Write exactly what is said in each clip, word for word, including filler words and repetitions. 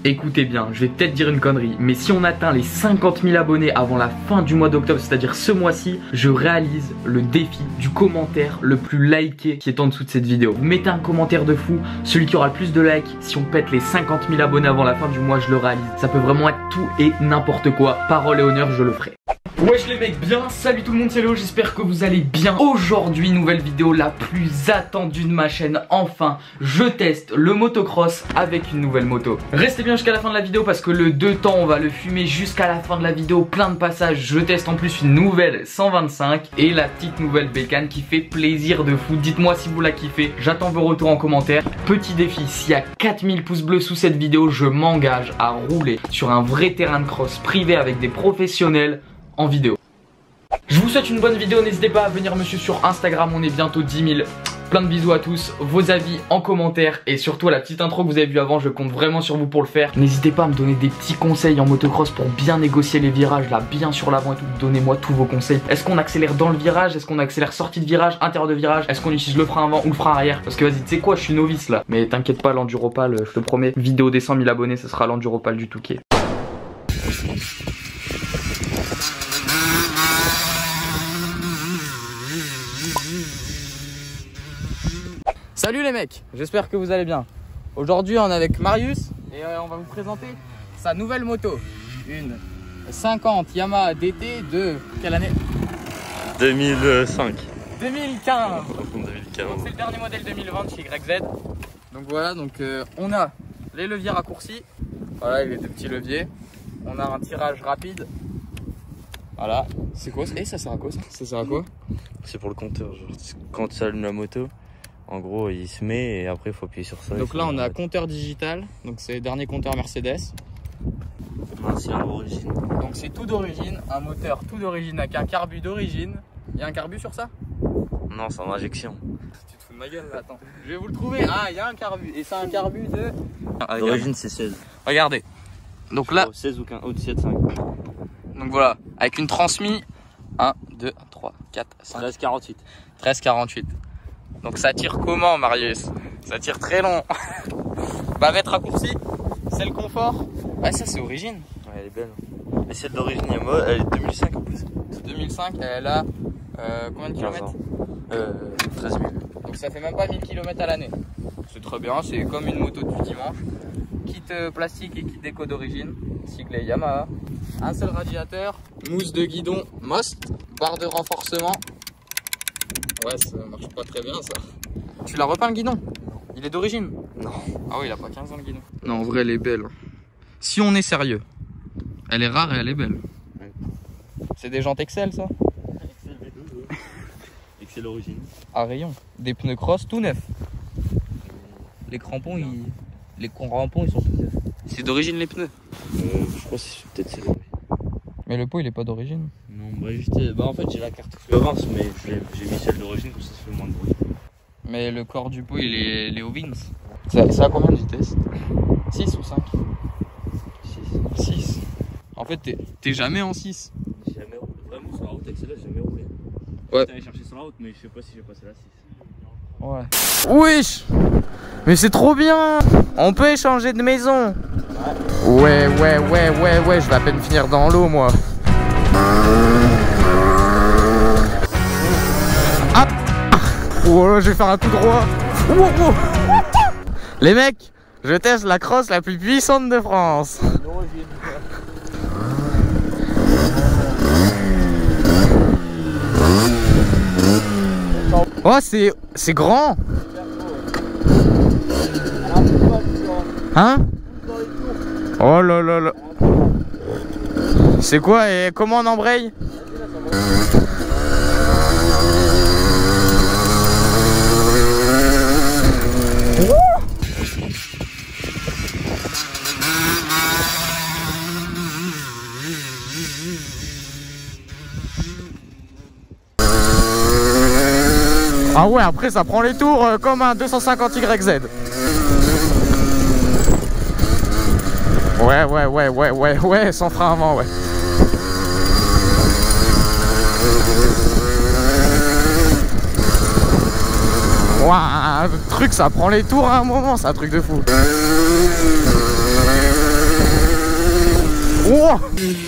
Écoutez bien, je vais peut-être dire une connerie, mais si on atteint les cinquante mille abonnés avant la fin du mois d'octobre, c'est-à-dire ce mois-ci, je réalise le défi du commentaire le plus liké qui est en dessous de cette vidéo. Vous mettez un commentaire de fou, celui qui aura le plus de likes, si on pète les cinquante mille abonnés avant la fin du mois, je le réalise. Ça peut vraiment être tout et n'importe quoi. Parole et honneur, je le ferai. Wesh les mecs, bien, salut tout le monde, c'est Léo, j'espère que vous allez bien. Aujourd'hui, nouvelle vidéo la plus attendue de ma chaîne. Enfin, je teste le motocross avec une nouvelle moto. Restez bien jusqu'à la fin de la vidéo parce que le deux temps, on va le fumer jusqu'à la fin de la vidéo. Plein de passages, je teste en plus une nouvelle cent vingt-cinq et la petite nouvelle bécane qui fait plaisir de fou. Dites-moi si vous la kiffez, j'attends vos retours en commentaire. Petit défi, s'il y a quatre mille pouces bleus sous cette vidéo, je m'engage à rouler sur un vrai terrain de cross privé avec des professionnels en vidéo. Je vous souhaite une bonne vidéo, n'hésitez pas à venir me suivre sur Instagram, on est bientôt dix mille. Plein de bisous à tous, vos avis en commentaire et surtout à la petite intro que vous avez vue avant, je compte vraiment sur vous pour le faire. N'hésitez pas à me donner des petits conseils en motocross pour bien négocier les virages là, bien sur l'avant et tout. Donnez-moi tous vos conseils. Est-ce qu'on accélère dans le virage? Est-ce qu'on accélère sortie de virage, intérieur de virage? Est-ce qu'on utilise le frein avant ou le frein arrière? Parce que vas-y, tu sais quoi, je suis novice là. Mais t'inquiète pas, l'enduropal, je te promets, vidéo des cent mille abonnés, ce sera l'enduropal du Touquet. Salut les mecs, j'espère que vous allez bien. Aujourd'hui on est avec Marius et euh, on va vous présenter sa nouvelle moto. Une cinquante Yamaha D T de quelle année? deux mille cinq. deux mille quinze. deux mille quinze. Donc c'est le dernier modèle deux mille vingt chez Y Z. Donc voilà, donc euh, on a les leviers raccourcis. Voilà, il y a des petits leviers. On a un tirage rapide. Voilà. C'est quoi? Et ça sert à quoi ça? Ça sert à quoi? C'est pour le compteur, genre quand tu allumes la moto. En gros, il se met et après il faut appuyer sur ça. Donc là, on a compteur digital. Donc c'est le dernier compteur Mercedes. C'est un d'origine. Donc c'est tout d'origine, un moteur tout d'origine avec un carbu d'origine. Il y a un carbu sur ça? Non, c'est en injection. Tu te fous de ma gueule là, attends. Je vais vous le trouver. Ah, il y a un carbu. Et c'est un carbu de... Ah, d'origine, c'est seize. Regardez. Donc là... Oh, seize ou quinze, ou dix-sept, cinq. Donc voilà, avec une transmis. un, deux, trois, quatre, cinq. treize quarante-huit. treize quarante-huit. Donc ça tire comment Marius? Ça tire très long. Bavette raccourcie, c'est le confort. Ah ça c'est origine. Ouais, elle est belle. Et celle d'origine Yamaha, elle est de deux mille cinq en plus. deux mille cinq, elle a euh, combien de kilomètres? euh, treize mille. Donc ça fait même pas mille kilomètres à l'année. C'est très bien, c'est comme une moto du dimanche. Kit euh, plastique et kit déco d'origine. Siglé Yamaha. Un seul radiateur, mousse de guidon Most, barre de renforcement. Ouais, ça marche pas très bien ça. Tu l'as repeint le guidon? Il est d'origine? Non. Ah oui, il a pas quinze ans le guidon. Non, en vrai, elle est belle. Si on est sérieux, elle est rare et elle est belle. Ouais. C'est des jantes Excel ça? Excel V deux. Excel origine. À rayon. Des pneus cross tout neufs. Les crampons, ils... les crampons, ils sont tout neufs. C'est d'origine les pneus? Euh, je crois que c'est peut-être c'est d'origine. Mais le pot, il est pas d'origine. Non, bah juste, bah en fait j'ai la carte Florence, mais j'ai mis celle d'origine comme ça ça fait moins de bruit. Mais le corps du pot il est Léo Vince. Ça a combien de vitesse? six ou cinq? six. six. En fait t'es jamais en six. J'ai jamais roulé. Vraiment sur la route avec celle-là j'ai jamais roulé. Ouais. J'étais allé chercher sur la route mais je sais pas si j'ai passé la six. Ouais. Wesh. Mais c'est trop bien. On peut échanger de maison. Ouais ouais ouais ouais ouais, je vais à peine finir dans l'eau moi. Ah. Oh là, je vais faire un tout droit. Oh, oh. Les mecs, je teste la crosse la plus puissante de France. Oh c'est c'est grand. Hein? Oh là là là. C'est quoi et comment on embraye? Ah ouais, après ça prend les tours euh, comme un deux cent cinquante Y Z. Ouais, ouais, ouais, ouais, ouais, ouais, sans frein avant, ouais. Ouah, le truc ça prend les tours à un moment, c'est un truc de fou. Wow.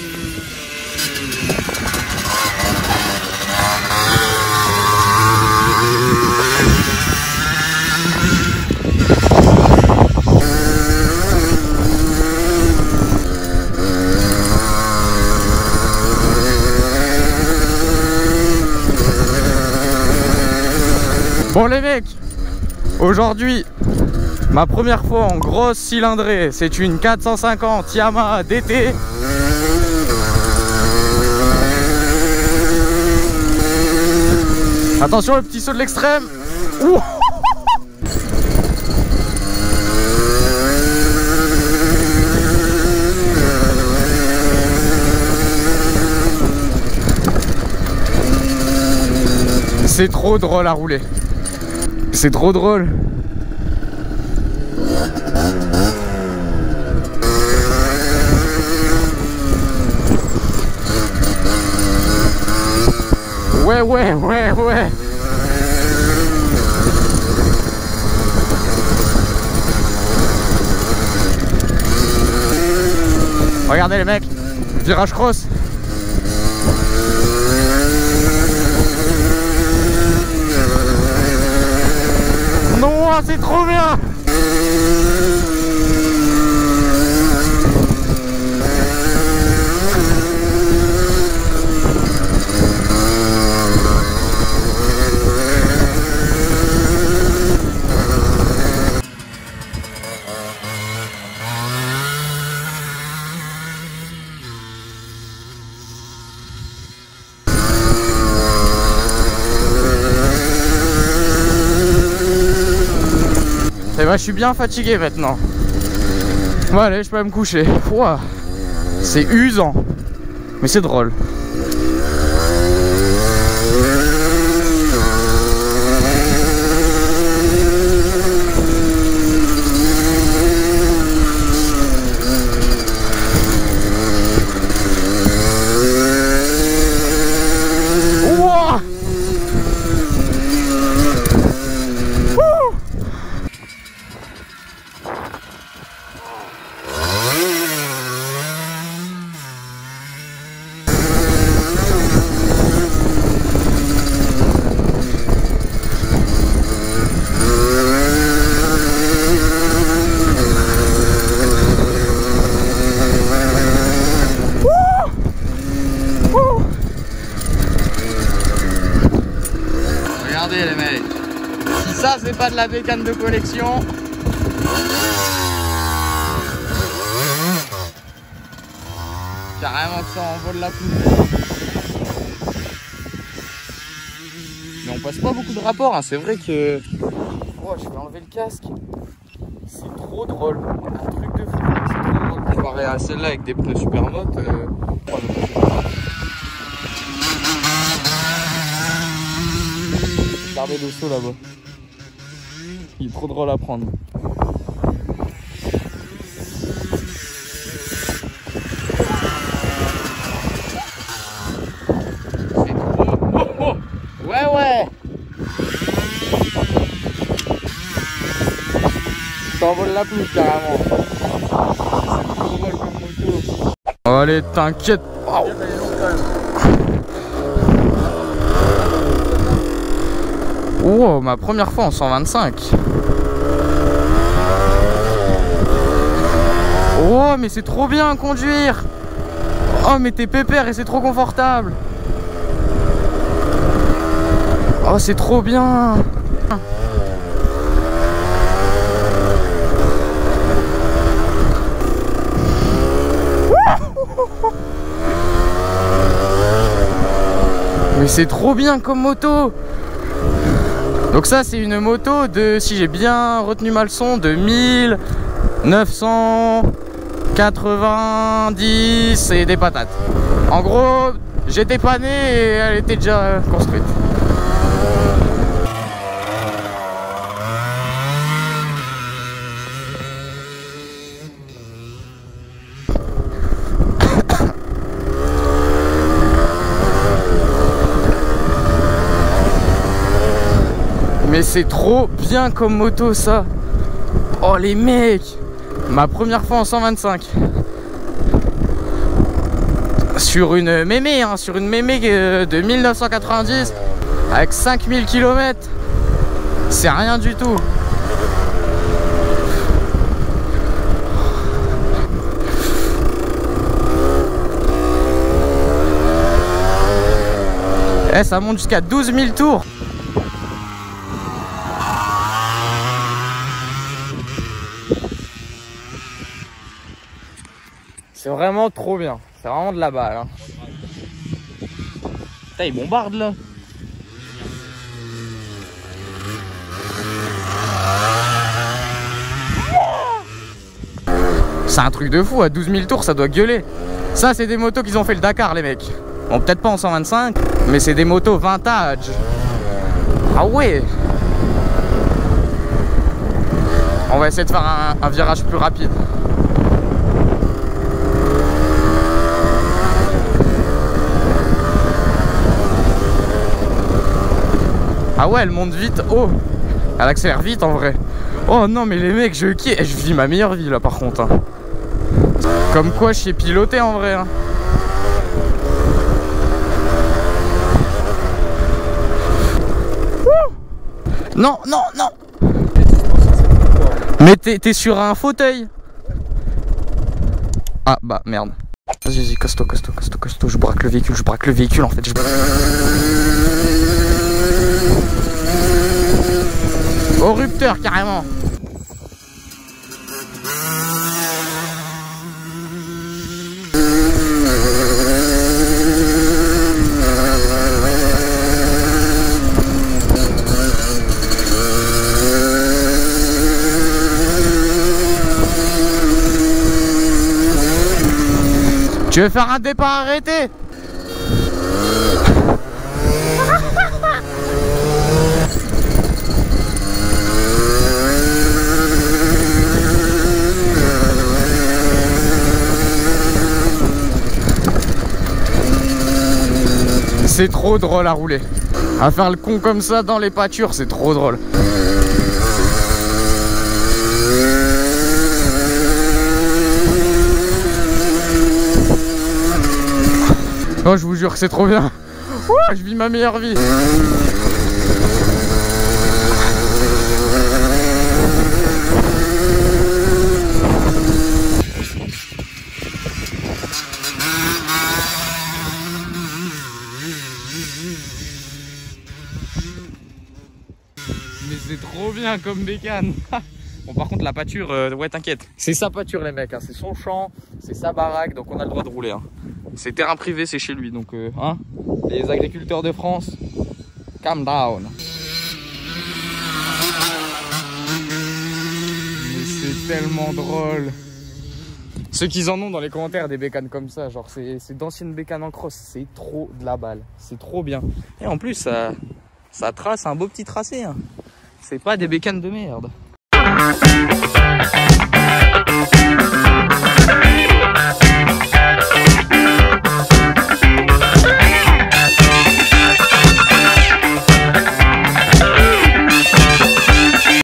Bon les mecs, aujourd'hui, ma première fois en grosse cylindrée, c'est une quatre cent cinquante Yamaha D T. Attention le petit saut de l'extrême. Ouh. C'est trop drôle à rouler. C'est trop drôle. Ouais, ouais, ouais, ouais. Regardez les mecs, virage cross. Non, c'est trop bien. Et bah je suis bien fatigué maintenant. Bon allez, je peux me coucher. Wow. C'est usant, mais c'est drôle. Wow. Regardez les mecs, si ça c'est pas de la bécane de collection. Carrément que ça envole la poutre. Mais on passe pas beaucoup de rapports, hein. C'est vrai que... Oh, je vais enlever le casque. C'est trop drôle, un truc de fou, c'est trop drôle. Comparé à celle-là avec des pneus Supermoto, euh... oh, regardez le saut là-bas. Il est trop drôle à prendre. C'est trop... Oh, oh. Ouais ouais. T'envoles la pelouse carrément. C'est trop drôle comme moto. Allez, t'inquiète. Oh. Oh, ma première fois en cent vingt-cinq. Oh, mais c'est trop bien à conduire. Oh, mais t'es pépère et c'est trop confortable. Oh, c'est trop bien. Mais c'est trop bien comme moto. Donc ça c'est une moto de, si j'ai bien retenu ma leçon, de mille neuf cent quatre-vingt-dix et des patates. En gros, j'étais pas né et elle était déjà construite. Mais c'est trop bien comme moto ça. Oh les mecs, ma première fois en cent vingt-cinq. sur une mémé, hein, sur une mémé de mille neuf cent quatre-vingt-dix avec cinq mille kilomètres. C'est rien du tout. Eh, ça monte jusqu'à douze mille tours. C'est vraiment trop bien. C'est vraiment de la balle. Hein. Putain, il bombarde là. C'est un truc de fou. À douze mille tours, ça doit gueuler. Ça, c'est des motos qu'ils ont fait le Dakar, les mecs. Bon, peut-être pas en cent vingt-cinq, mais c'est des motos vintage. Ah ouais. On va essayer de faire un, un virage plus rapide. Ah ouais, elle monte vite. Oh, elle accélère vite en vrai. Oh non, mais les mecs, je kiffe. Je vis ma meilleure vie là par contre. Hein. Comme quoi, je sais piloter en vrai. Hein. Non, non, non. Mais t'es sur un fauteuil. Ah bah merde. Vas-y, vas-y, casse-toi, casse-toi, casse-toi, casse-toi. Je braque le véhicule, je braque le véhicule en fait. Je... Au rupteur carrément. Tu veux faire un départ arrêté? C'est trop drôle à rouler. À faire le con comme ça dans les pâtures, c'est trop drôle. Oh, je vous jure que c'est trop bien. Oh, je vis ma meilleure vie. Mais c'est trop bien comme bécane. Bon, par contre la pâture, euh, ouais t'inquiète. C'est sa pâture les mecs, hein. C'est son champ, c'est sa baraque, donc on a le droit de rouler. Hein. C'est terrain privé, c'est chez lui, donc euh, hein, les agriculteurs de France, calm down. Mais c'est tellement drôle. Ceux qui en ont dans les commentaires des bécanes comme ça, genre c'est d'anciennes bécanes en cross, c'est trop de la balle, c'est trop bien. Et en plus ça, ça trace un beau petit tracé, hein. C'est pas des bécanes de merde.